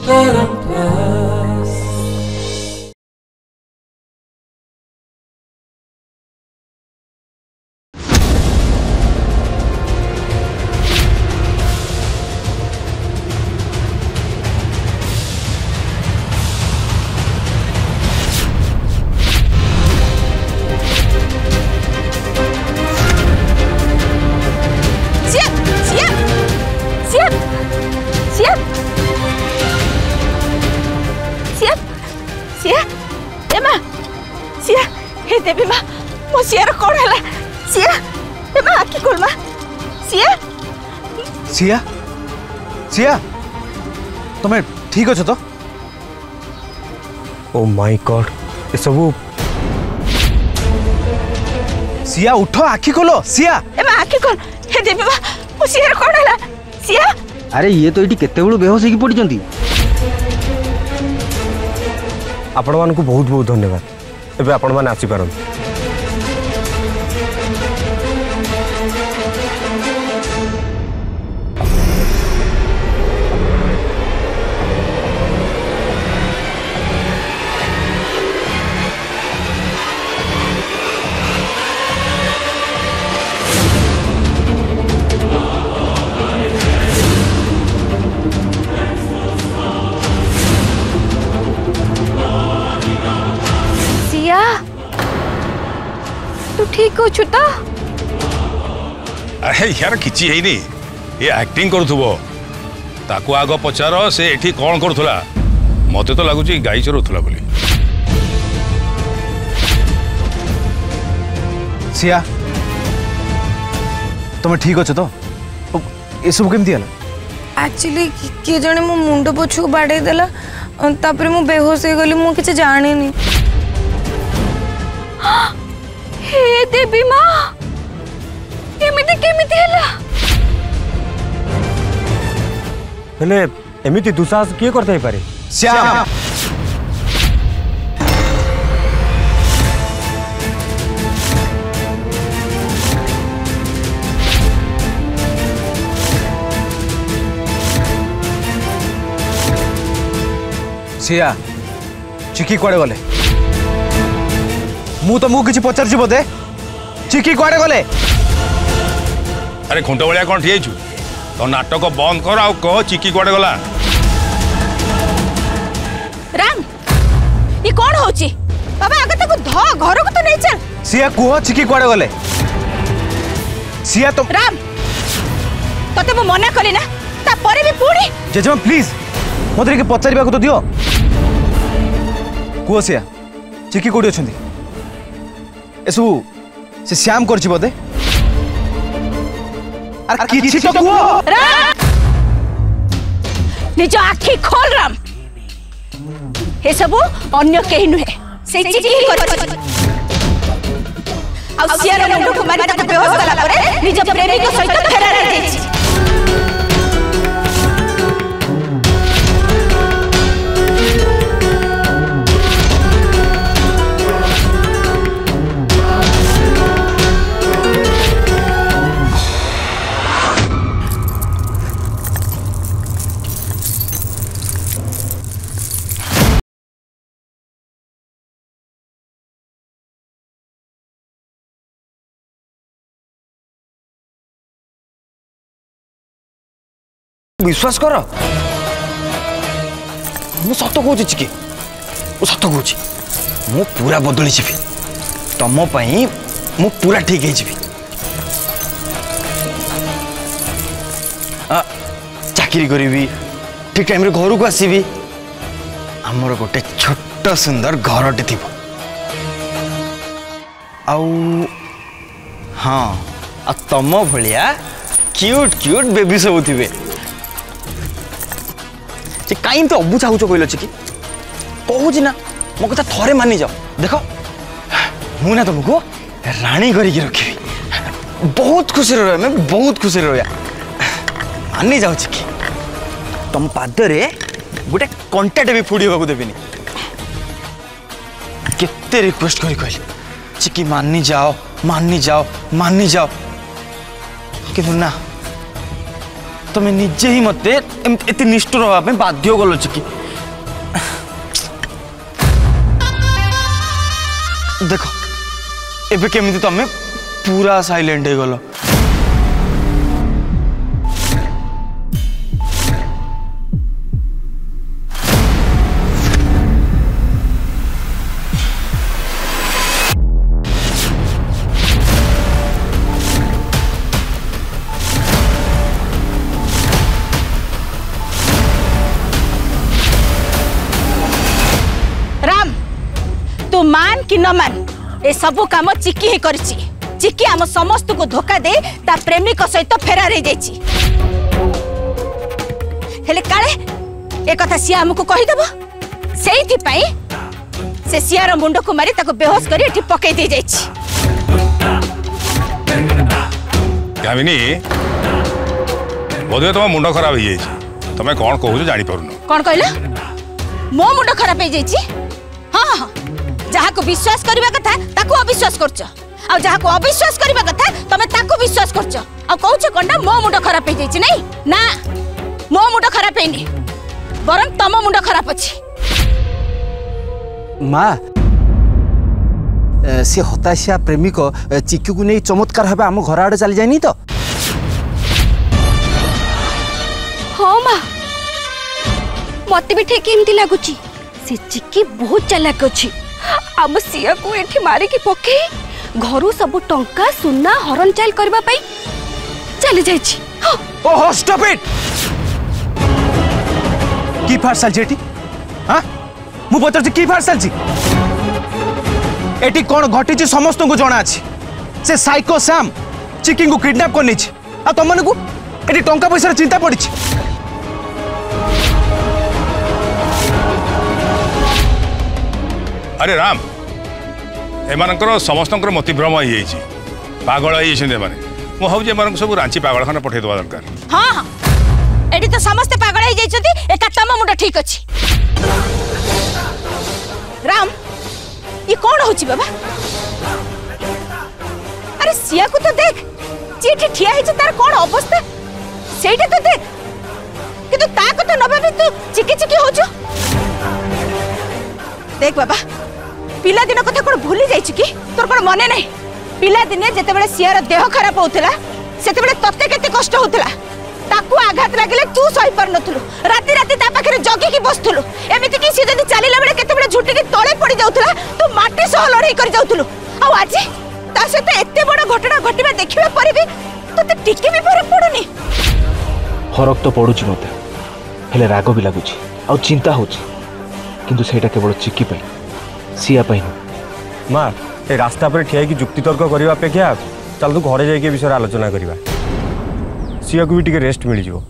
देवी माँ मो सियार कौन है सिया ए माँ आखि खोल माँ सिया सिया सिया तुम्हें ठीक अच्छे तो ओ माय गॉड ये सब सिया उठो आखि खोलो सिया ए माँ आखि खोल हे देवी माँ मो सियार कौन है सिया अरे ये तो ये केते बेलू बेहोश होगी पड़ी आपण मानकु बहुत बहुत धन्यवाद एबे आपण माने आसी पारन ठीक हो छुता अरे यार किछि है नहीं ये एक्टिंग करूथबो ताको आगो पचार से एठी कोन करूथला मते तो लागुची गाई चरुथला बोली सिया तुम्हें ठीक अच्छे तो ये सब केमती हला एक्चुअली किए जने मो मुंड पछु बाडे देला तापर मु बेहोश हो गली मु किछ जाने नहीं हे देवी माँ एमिति केमिति हला हेले एमिति दुसाहस किए करते ही पारे श्याम सिया चिकी कुआडे गले मु तो किसी पचार बोधे चिकी कुआडे गले अरे खुंट भलिया कौन ठिया छु तो नाटक बंद कर आ कह चिकी कुआडे गला राम ये कौन होची बाबा आगे तक ध घर को तो नहीं चल सिया कुह चिकी कुआडे गले सिया तो राम तते मो मना कली ना ता परे भी पूरी जेजमा प्लीज मते के पचारिबा को तो दियो कुह सिया चिकी कोडी अछंती एसु से श्याम करछि बोधे अरे किछि तो कुह निज आखि खोल राम हे सब अन्य केही नुहे से चिकी करछि आ सियार मुंड को मारी तक बेहोश कला परे निज प्रेमी को सहित फेरार जाइछि विश्वास कर मु सत कहूँ चिकी मु सत कहूँ मु पूरा बदली जी तुम मु पूरा ठीक है चाकरी करी ठीक टाइम घर को आसबि आमर गोटे छोट सुंदर घरटे थी हाँ आ तुम भलिया क्यूट क्यूट बेबी सब थे कहीं तो अबू चाहूच कहल कि कहूँ ना मो कथा थरे मानी जाओ देख मुझे तुमको राणी करके रखी बहुत खुशी रहा मैं बहुत खुशी रहा मानी जाऊँ कि तुम पादरे गोटे कंटाटे भी फुड़ी होगा देवी केते रिक्वेस्ट करी कहली चिकी मानी जाओ मानी जाओ मानी जाओ कि ना तुम्हें निजे ही मत एत निष्ठुर होगा बाध्य गल चिकी देख एबे केमिति तमें पूरा साइलेंट हो गल तू मान कि न मान ए सब काम चिकी ही करची चिकी आम समस्त को धोखा दे ता प्रेमिक सहित फेरार हो जाइछि हेले काले ए कथा सिया हमको कहि देबो सेइथि पई से सियार मुंड को मारी ताको बेहोश करी एठी पकई दे जाइछि कामिनी बोधे तुम मुंड खराब हो जाइछि तमे कोन कहू जानि परनो कोन कहला मो मुंड खराब हो जाइछि हां हां जहा को विश्वास करबा कथा ताको अविश्वास करछ आ जहा को अविश्वास करबा कथा तमे ताको विश्वास करछ आ कहूछ कोनडा मो मुंड खराब हो जाइछि नै ना मो मुंड खराब हेनी बरम तम मुंड खराब अछि माँ से हताशिया प्रेमिक चिक्की को नहीं चमत्कार भाव आम घर आड़े चली जाए तो हाँ माँ मत भी ठीक एमती लगुच से चिक्की बहुत चालाक अच्छी आम सिया को एठी मारी की पके घरू सब टंका सुना हरन चाल करबा पई चली जाइछि ओहो स्टॉप इट की फारसाल जेटी हां मु पचार की फारसाल जी एटी कोन घटी छी समस्त को जणा अछि से साइको सैम चिकिंग को किडनैप करनी छी आ तुम मन को एटी टंका पैसा चिंता पड़ी छी अरे राम एमानकर समस्तंकर मतिभ्रम हो जाइछि पागल हो जाइछन माने मु भाव जे एमान सब रांची पागलखाना पठै दवा दरकार हां हां एटी तो समस्त पागल हो जाइछथि एका तम मुंड ठीक अछि राम ये कौन होची बाबा अरे सिया को तो देख चीठी ठिया है तार कौन अवस्था सेटा तो देख किंतु ता को तो नबा भी तू चिकी चिकी हो जो देख बाबा पिला दिन कथा कोन भूली जाई कि तोर कोन मने नहीं पिला दिने जते बेले सियार देह खराब होतला सेते बेले तत्ते केते कष्ट होतला ताकू आघात लागले तू सही पर नथुलु राती राती ता पाखरे जगी की बसथुलु एमिति कि से जदी चालीला बेले केते बेले झुटी की तळे पड़ी जाउतला तू माटी सह लड़ाई कर जाउतलु आ आज ता सते एते बड़ घटना घटिबा देखिबा पर भी तते टिके भी फरक पड़ुनी फरक तो पड़ुची मते हेले राग भी लागुची आ चिंता होची किंतु सेटा केवल चिक्की पे सिया पे माँ ए रास्ता पर ठिया की जुक्ति तर्क करने अपेक्षा चल तू घरे जाके विषय आलोचना करवा सिया को भी टिके रेस्ट मिल जाओ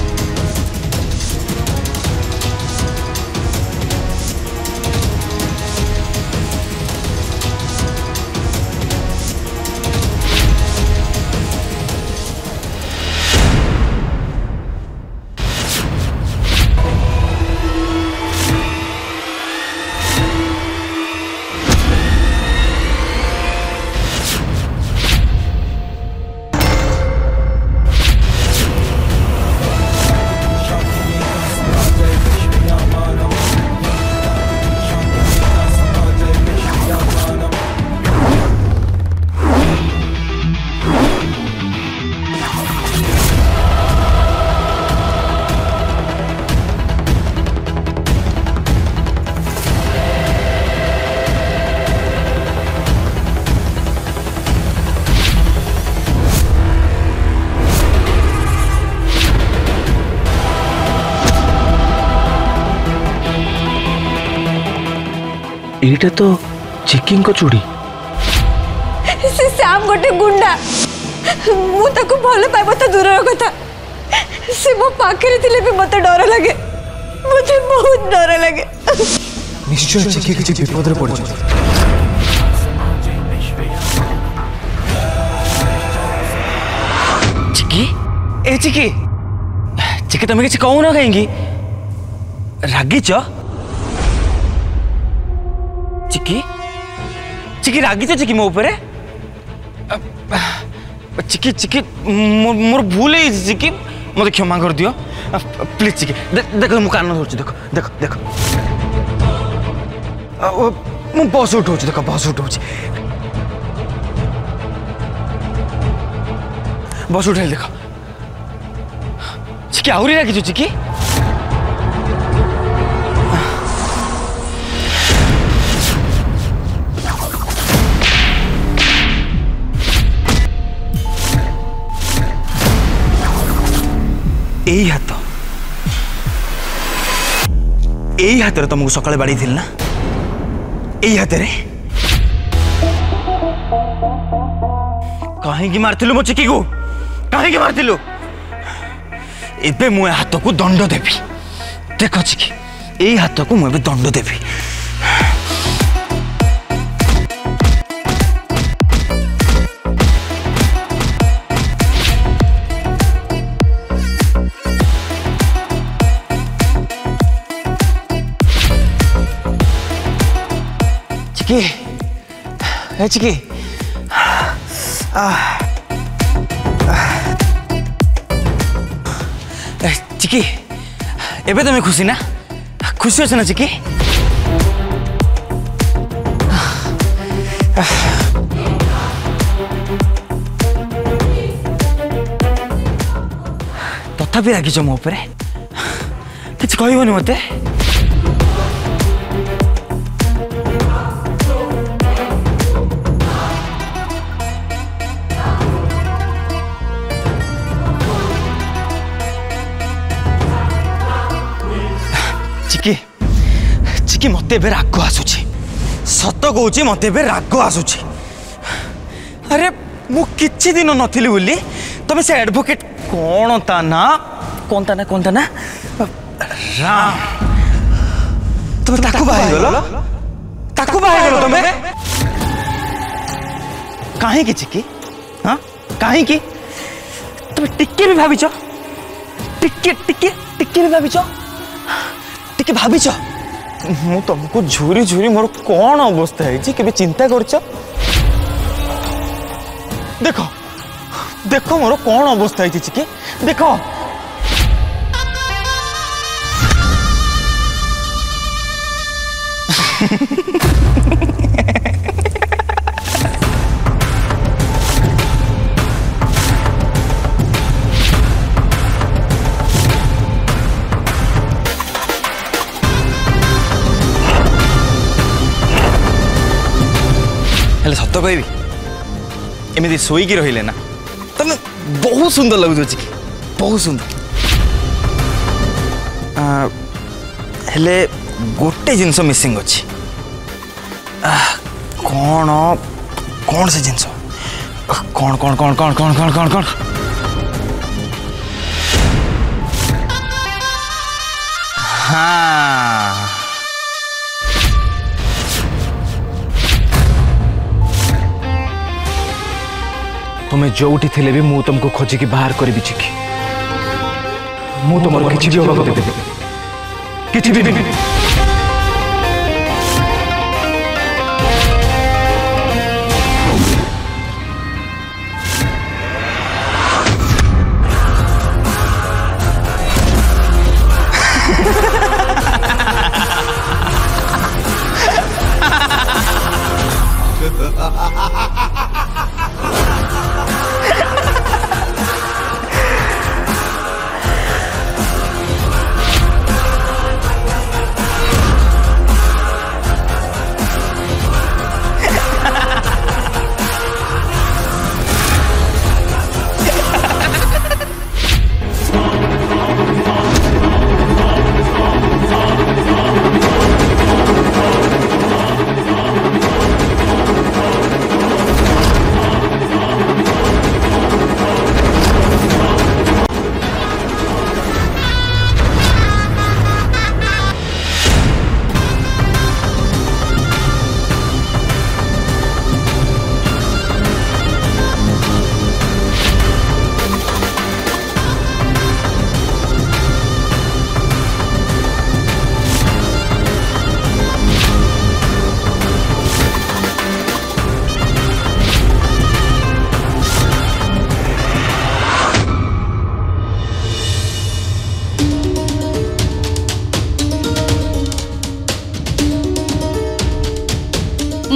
एटा तो चिकिंग को चूड़ी से श्याम गोटे गुंडा मु ताको भल पाइबो तो दूर कथा से मो पाखरे थिले भी मते डर लागे मुझे बहुत डर लागे निश्चय चिकी किछि विपद रे पड़ जाय चिकी ए चिकी चिकी तुम किसी कहू ना कहीं रागिच चिकी चिकी रागिच चिकी मो ऊपर चिकी चिकी मोर भूल है चिकी मत क्षमा कर दियो प्लीज चिकी देख मु कान धरछु देख देख देख मु बस उठाउछु देख बस उठाउछु बस उठेल देख चिकी आउरी राखिछु चिकी यही हाथ तुमको सकाଳେ बाड़ी थी ना यही हाथ कहीं मार्थिलु मो चिकी को कहीं मार्थिलु एबे मु हाथ को दंड देवी देख चिकी यही हाथ को मुझे दंड देवी चिकी चिकी एबे तुम्हें खुशी ना खुशी अच्छे ना चिकी तथापि रागिच मो उपरे किछ कहबनी मते चिकी चिकी मत राग आसूची सत कहूँ मत राग आसूची अरे मु किछि दिन नथिली बोली तमे से एडवोकेट कौन ता ना कौन ता ना राम तुम ताकू बाहाई गलो तमे काहे की चिकी हां काहे की तुम टिके भी भाबिचो टिके भी भाबिचो टिके भाविच मु तुमको झूरी झूरी मोर कौन अवस्था है कि चिंता करछ देखो देखो मोर कौन अवस्था है चिकी देखो सत कहबी एमती शोईकी रहिले ना तुम बहुत सुंदर लगुच चिकी बहुत सुंदर हेले गोटे जिनस मिसिंग अच्छी कौन कौन से जिनस कौन कौन कौन कौन कौन कौन कौन कौन हाँ तुम्हें जोटी थिले भी मु तुमको खोजिकी बाहर करी चिकी मु तुम किछि भी होबा देबे किछि भी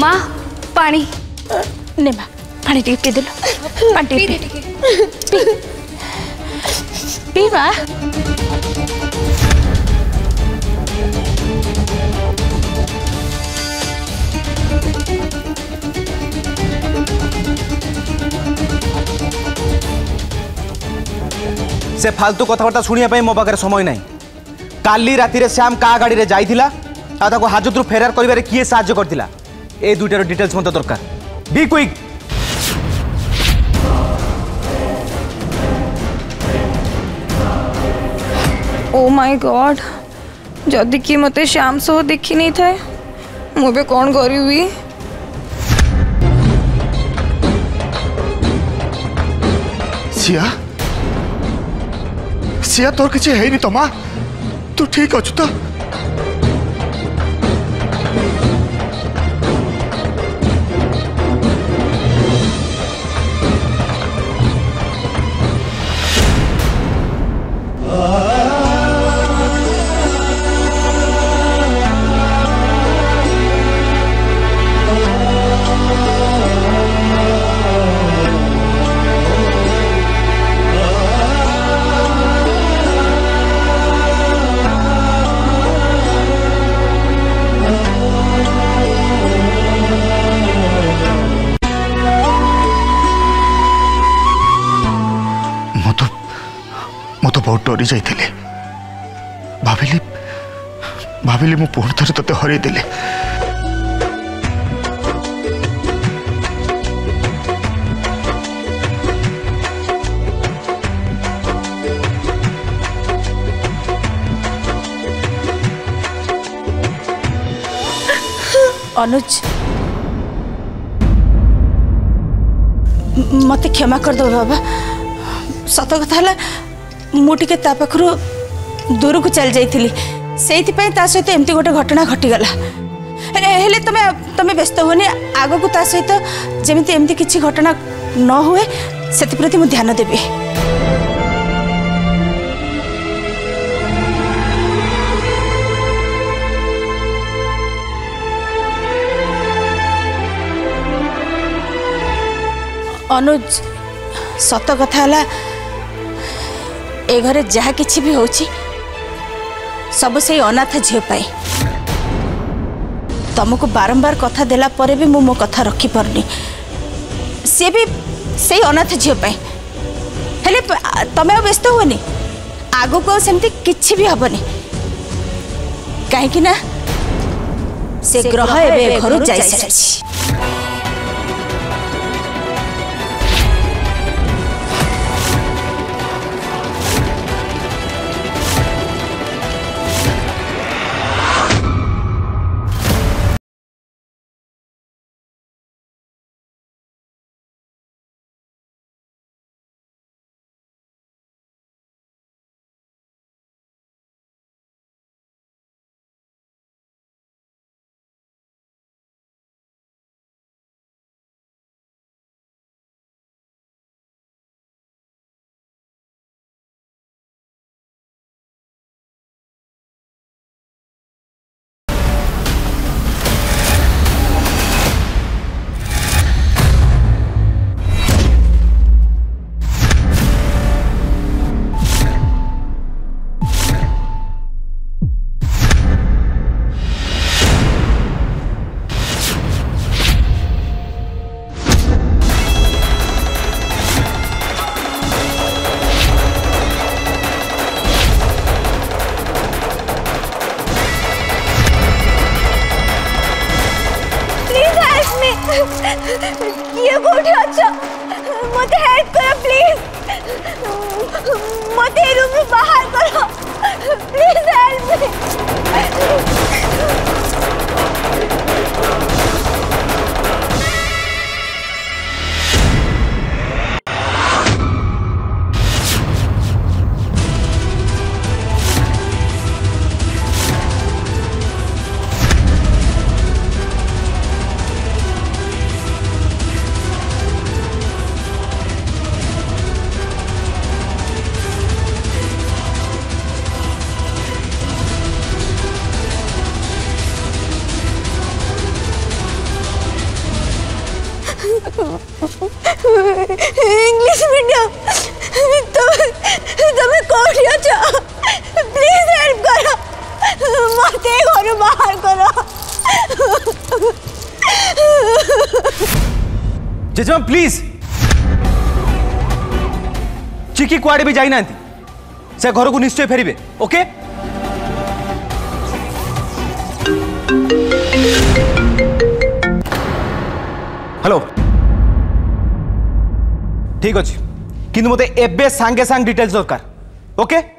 माँ पानी ने माँ पानी टिके पी देलो पानी टिके पी माँ से फालतू कथबार्ता शुणा मो पाखे समय ना काली राति श्याम का गाड़ी रे जाइथिला आ ताको हाजत रु फेरार करिबारे किए साहाय्य करथिला ए दुइटार डिटेल्स मते दरकार be quick oh my God जदि कि मते श्याम सह देखी नहीं थाए मुझे कौन करी सिया सिया तोर किसी है नहीं तो माँ तू ठीक अच्छु तो बहुत डरी जाइए भाविली भाविली मु पुणी थे ते हर देली अनुज मत क्षमा कर दो बाबा सत कथा है मुझे पाखु दूर को चल जाइली से सहित एमती गोटे घटना घटीगला हेले तमे तमे व्यस्त होनी आग को सहित जमी एमती किसी घटना न हुए से प्रति मु ध्यान देवी अनुज सत कथा है ए घरे जहा किछि भी होछि सब से अनाथ झील पाई तुमको बारंबार कथा देला परे भी मो कथा रखी पारनी सी भी से अनाथ झील पाई हेले तमे व्यस्त होनी आगो को सेमती किछि भी हबनी कहीं ना से ग्रह एबे घर जाई सारी ये कोठी अच्छा मते हेल्प करो प्लीज मते रूम ରୁ बाहर करो please help me English medium तुम्हें कौन अच्छा प्लीज हेल्प करो मत घर बाहर करो। जेजेमा प्लीज चिकी कुआड़े भी जाई ना से घर को निश्चय फेरिबे ओके। हेलो ठीक अच्छे किंतु मते एबे सांगे सांग डिटेल्स दरकार ओके।